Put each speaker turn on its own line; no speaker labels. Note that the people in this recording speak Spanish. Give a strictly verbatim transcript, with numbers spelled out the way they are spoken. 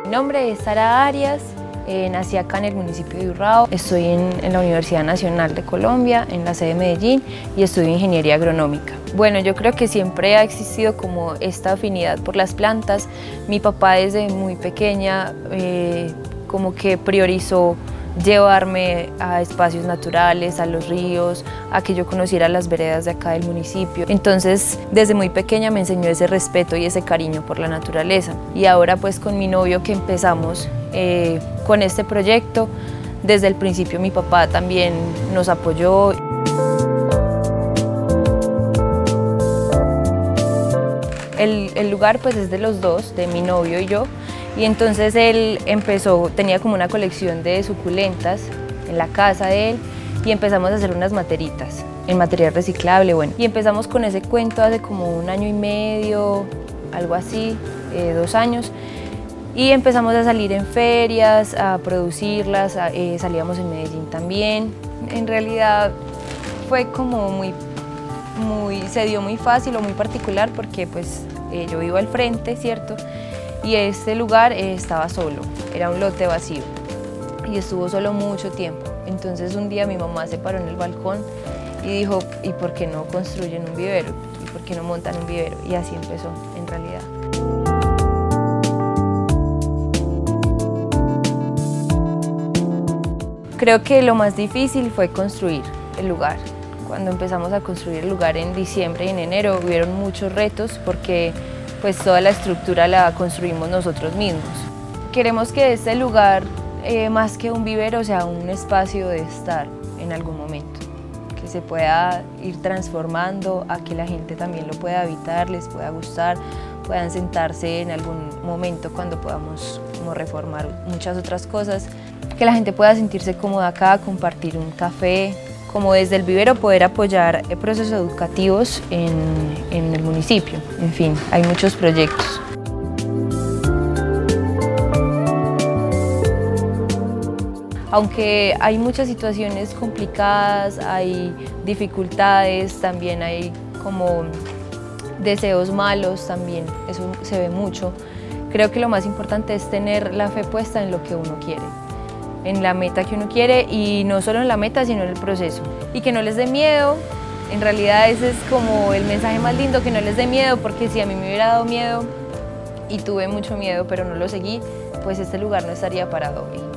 Mi nombre es Sara Arias, eh, nací acá en el municipio de Urrao, estoy en, en la Universidad Nacional de Colombia, en la sede de Medellín, y estudio Ingeniería Agronómica. Bueno, yo creo que siempre ha existido como esta afinidad por las plantas. Mi papá desde muy pequeña eh, como que priorizó llevarme a espacios naturales, a los ríos, a que yo conociera las veredas de acá del municipio. Entonces, desde muy pequeña me enseñó ese respeto y ese cariño por la naturaleza. Y ahora pues con mi novio que empezamos eh, con este proyecto, desde el principio mi papá también nos apoyó. El, el lugar pues es de los dos, de mi novio y yo. Y entonces él empezó, tenía como una colección de suculentas en la casa de él y empezamos a hacer unas materitas en material reciclable, bueno. Y empezamos con ese cuento hace como un año y medio, algo así, eh, dos años. Y empezamos a salir en ferias, a producirlas, a, eh, salíamos en Medellín también. En realidad fue como muy, muy, se dio muy fácil o muy particular porque pues eh, yo vivo al frente, ¿cierto? Y este lugar eh, estaba solo, era un lote vacío y estuvo solo mucho tiempo. Entonces un día mi mamá se paró en el balcón y dijo, ¿y por qué no construyen un vivero? ¿Y por qué no montan un vivero? Y así empezó en realidad. Creo que lo más difícil fue construir el lugar. Cuando empezamos a construir el lugar en diciembre y en enero hubieron muchos retos porque pues toda la estructura la construimos nosotros mismos. Queremos que este lugar, eh, más que un vivero, sea un espacio de estar en algún momento, que se pueda ir transformando a que la gente también lo pueda habitar, les pueda gustar, puedan sentarse en algún momento cuando podamos como reformar muchas otras cosas, que la gente pueda sentirse cómoda acá, compartir un café, como desde el vivero poder apoyar procesos educativos en, en el municipio. En fin, hay muchos proyectos. Aunque hay muchas situaciones complicadas, hay dificultades, también hay como deseos malos, también eso se ve mucho. Creo que lo más importante es tener la fe puesta en lo que uno quiere, en la meta que uno quiere, y no solo en la meta sino en el proceso, y que no les dé miedo. En realidad ese es como el mensaje más lindo, que no les dé miedo, porque si a mí me hubiera dado miedo y tuve mucho miedo pero no lo seguí, pues este lugar no estaría parado hoy.